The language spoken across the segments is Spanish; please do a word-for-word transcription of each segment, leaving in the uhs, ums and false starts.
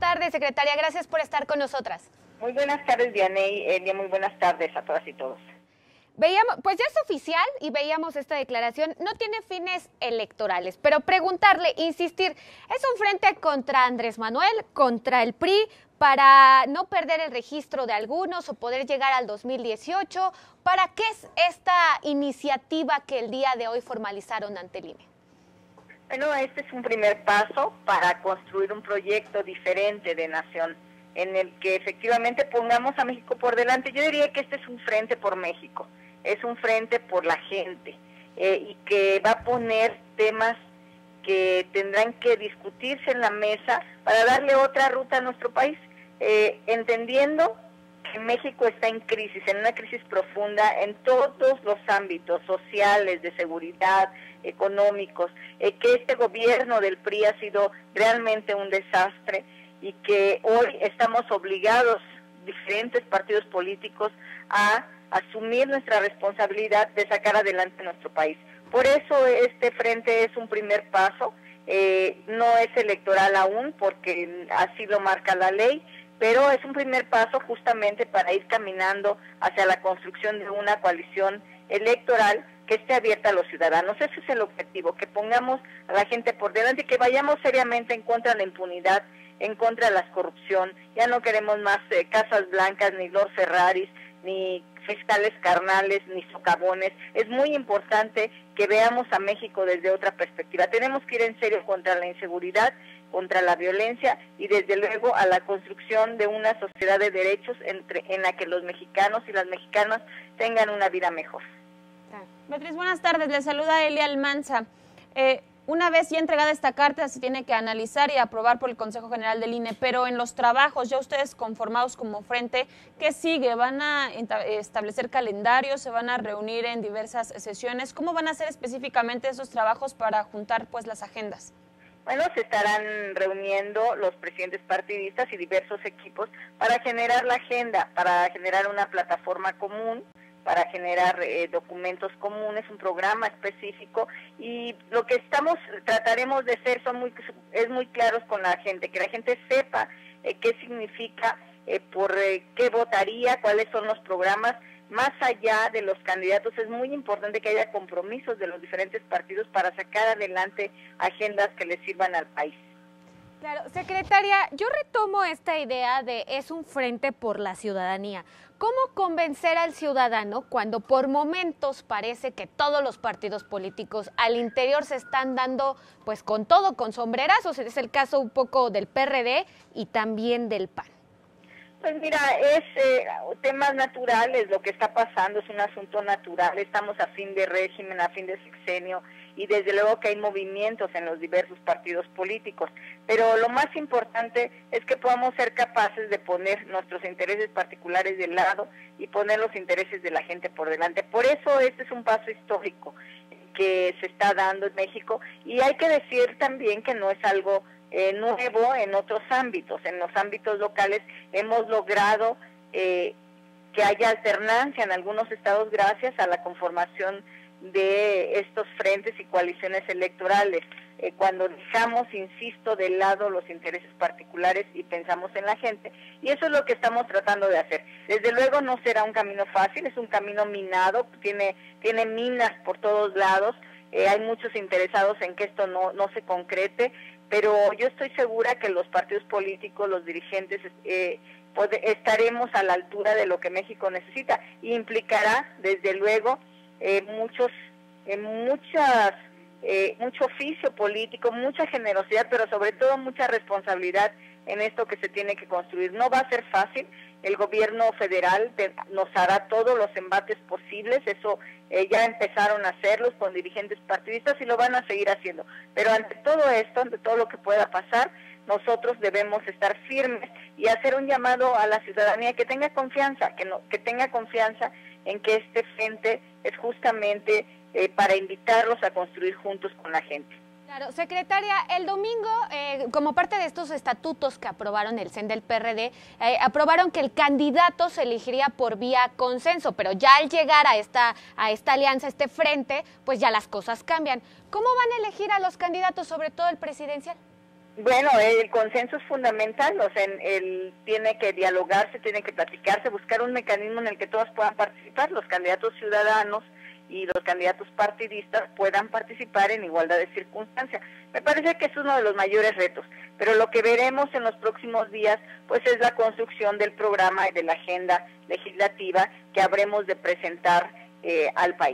tardes, secretaria. Gracias por estar con nosotras. Muy buenas tardes, Dianey. Elia, muy buenas tardes a todas y todos. Veíamos, pues ya es oficial y veíamos esta declaración, no tiene fines electorales, pero preguntarle, insistir, ¿es un frente contra Andrés Manuel, contra el P R I, para no perder el registro de algunos o poder llegar al dos mil dieciocho? ¿Para qué es esta iniciativa que el día de hoy formalizaron ante el I N E? Bueno, este es un primer paso para construir un proyecto diferente de nación, en el que efectivamente pongamos a México por delante. Yo diría que este es un frente por México, es un frente por la gente, eh, y que va a poner temas que tendrán que discutirse en la mesa para darle otra ruta a nuestro país, eh, entendiendo que México está en crisis, en una crisis profunda en todos los ámbitos sociales, de seguridad, económicos, eh, que este gobierno del P R I ha sido realmente un desastre y que hoy estamos obligados, diferentes partidos políticos, a asumir nuestra responsabilidad de sacar adelante nuestro país. Por eso este frente es un primer paso, eh, no es electoral aún porque así lo marca la ley, pero es un primer paso justamente para ir caminando hacia la construcción de una coalición electoral que esté abierta a los ciudadanos. Ese es el objetivo, que pongamos a la gente por delante y que vayamos seriamente en contra de la impunidad, en contra de la corrupción. Ya no queremos más eh, casas blancas, ni Lord Ferraris, ni fiscales carnales, ni socavones. Es muy importante que veamos a México desde otra perspectiva. Tenemos que ir en serio contra la inseguridad, contra la violencia y desde luego a la construcción de una sociedad de derechos entre, en la que los mexicanos y las mexicanas tengan una vida mejor. Beatriz, buenas tardes. Le saluda Elia Almanza. Eh, Una vez ya entregada esta carta, se tiene que analizar y aprobar por el Consejo General del I N E, pero en los trabajos, ya ustedes conformados como frente, ¿qué sigue? ¿Van a establecer calendarios? ¿Se van a reunir en diversas sesiones? ¿Cómo van a hacer específicamente esos trabajos para juntar pues las agendas? Bueno, se estarán reuniendo los presidentes partidistas y diversos equipos para generar la agenda, para generar una plataforma común, para generar eh, documentos comunes, un programa específico, y lo que estamos trataremos de ser son muy es muy claros con la gente, que la gente sepa eh, qué significa, eh, por eh, qué votaría, cuáles son los programas. Más allá de los candidatos, es muy importante que haya compromisos de los diferentes partidos para sacar adelante agendas que les sirvan al país. Claro, secretaria, yo retomo esta idea de es un frente por la ciudadanía. ¿Cómo convencer al ciudadano cuando por momentos parece que todos los partidos políticos al interior se están dando pues con todo, con sombrerazos? Es el caso un poco del P R D y también del P A N. Pues mira, es eh, temas naturales, lo que está pasando es un asunto natural, estamos a fin de régimen, a fin de sexenio, y desde luego que hay movimientos en los diversos partidos políticos, pero lo más importante es que podamos ser capaces de poner nuestros intereses particulares de lado y poner los intereses de la gente por delante. Por eso este es un paso histórico que se está dando en México, y hay que decir también que no es algo Eh, nuevo en otros ámbitos. En los ámbitos locales hemos logrado eh, que haya alternancia en algunos estados gracias a la conformación de estos frentes y coaliciones electorales. Eh, cuando dejamos, insisto, de lado los intereses particulares y pensamos en la gente, y eso es lo que estamos tratando de hacer. Desde luego no será un camino fácil, es un camino minado, tiene, tiene minas por todos lados, eh, hay muchos interesados en que esto no, no se concrete, pero yo estoy segura que los partidos políticos, los dirigentes, eh, pod- estaremos a la altura de lo que México necesita, y implicará, desde luego, eh, muchos, eh, muchas, eh, mucho oficio político, mucha generosidad, pero sobre todo mucha responsabilidad en esto que se tiene que construir. No va a ser fácil. El gobierno federal te, nos hará todos los embates posibles, eso eh, ya empezaron a hacerlos con dirigentes partidistas y lo van a seguir haciendo. Pero ante todo esto, ante todo lo que pueda pasar, nosotros debemos estar firmes y hacer un llamado a la ciudadanía que tenga confianza, que, no, que tenga confianza en que este frente es justamente eh, para invitarlos a construir juntos con la gente. Claro, secretaria, el domingo, eh, como parte de estos estatutos que aprobaron el C E N del P R D, eh, aprobaron que el candidato se elegiría por vía consenso, pero ya al llegar a esta, a esta alianza, a este frente, pues ya las cosas cambian. ¿Cómo van a elegir a los candidatos, sobre todo el presidencial? Bueno, el consenso es fundamental, o sea, él tiene que dialogarse, tiene que platicarse, buscar un mecanismo en el que todos puedan participar, los candidatos ciudadanos y los candidatos partidistas puedan participar en igualdad de circunstancias. Me parece que es uno de los mayores retos, pero lo que veremos en los próximos días pues es la construcción del programa y de la agenda legislativa que habremos de presentar eh, al país.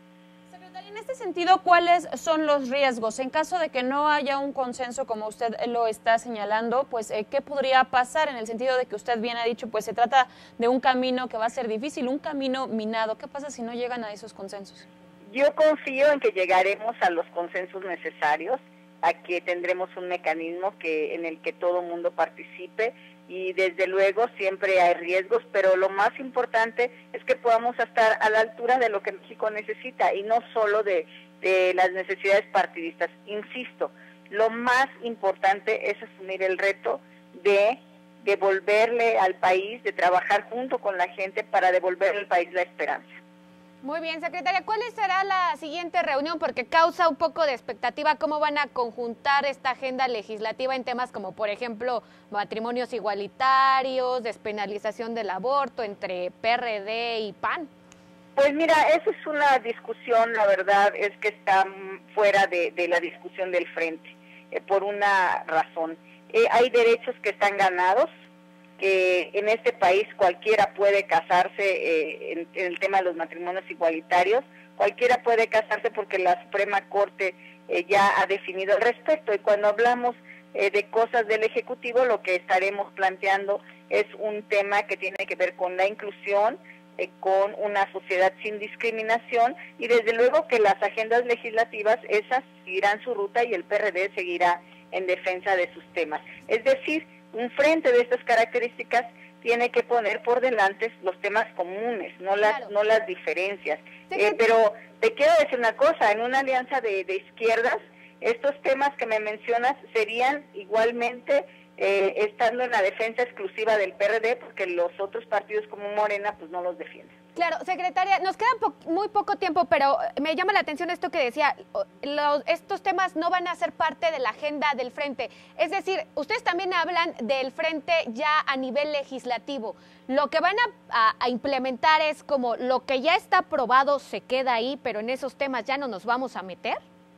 En este sentido, ¿cuáles son los riesgos? En caso de que no haya un consenso, como usted lo está señalando, pues eh, ¿qué podría pasar? En el sentido de que usted bien ha dicho, pues se trata de un camino que va a ser difícil, un camino minado. ¿Qué pasa si no llegan a esos consensos? Yo confío en que llegaremos a los consensos necesarios, a que tendremos un mecanismo que en el que todo el mundo participe, y desde luego siempre hay riesgos, pero lo más importante es que podamos estar a la altura de lo que México necesita y no solo de, de las necesidades partidistas. Insisto, lo más importante es asumir el reto de devolverle al país, de trabajar junto con la gente para devolverle al país la esperanza. Muy bien, secretaria. ¿Cuál será la siguiente reunión? Porque causa un poco de expectativa cómo van a conjuntar esta agenda legislativa en temas como, por ejemplo, matrimonios igualitarios, despenalización del aborto entre P R D y P A N. Pues mira, eso es una discusión, la verdad es que está fuera de, de la discusión del frente, eh, por una razón. Eh, hay derechos que están ganados, que en este país cualquiera puede casarse, eh, en, en el tema de los matrimonios igualitarios, cualquiera puede casarse porque la Suprema Corte eh, ya ha definido al respecto, y cuando hablamos eh, de cosas del Ejecutivo, lo que estaremos planteando es un tema que tiene que ver con la inclusión, eh, con una sociedad sin discriminación, y desde luego que las agendas legislativas, esas seguirán su ruta y el P R D seguirá en defensa de sus temas. Es decir, un frente de estas características tiene que poner por delante los temas comunes, no las claro. no las diferencias. Sí, eh, pero te quiero decir una cosa, en una alianza de, de izquierdas, estos temas que me mencionas serían igualmente eh, estando en la defensa exclusiva del P R D, porque los otros partidos como Morena pues no los defienden. Claro, secretaria, nos queda po muy poco tiempo, pero me llama la atención esto que decía, los, estos temas no van a ser parte de la agenda del frente. Es decir, ustedes también hablan del frente ya a nivel legislativo. Lo que van a, a, a implementar es como lo que ya está aprobado se queda ahí, pero en esos temas ya no nos vamos a meter.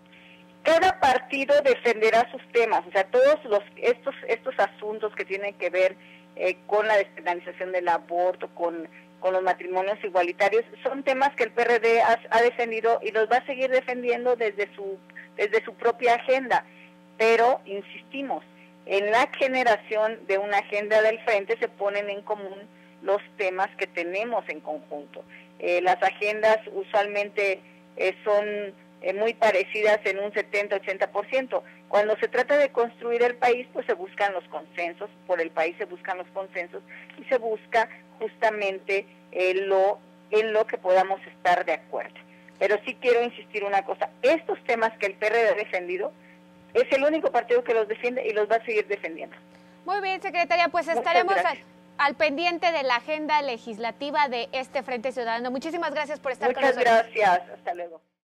Cada partido defenderá sus temas, o sea, todos los estos estos asuntos que tienen que ver eh, con la despenalización del aborto, con con los matrimonios igualitarios, son temas que el P R D ha, ha defendido y los va a seguir defendiendo desde su desde su propia agenda, pero insistimos, en la generación de una agenda del frente se ponen en común los temas que tenemos en conjunto. Eh, las agendas usualmente eh, son eh, muy parecidas en un setenta a ochenta por ciento. Cuando se trata de construir el país, pues se buscan los consensos, por el país se buscan los consensos y se busca justamente eh, lo, en lo que podamos estar de acuerdo. Pero sí quiero insistir una cosa, estos temas que el P R D ha defendido, es el único partido que los defiende y los va a seguir defendiendo. Muy bien, secretaria, pues Muchas estaremos al, gracias. al pendiente de la agenda legislativa de este Frente Ciudadano. Muchísimas gracias por estar Muchas con nosotros. Muchas gracias, hasta luego.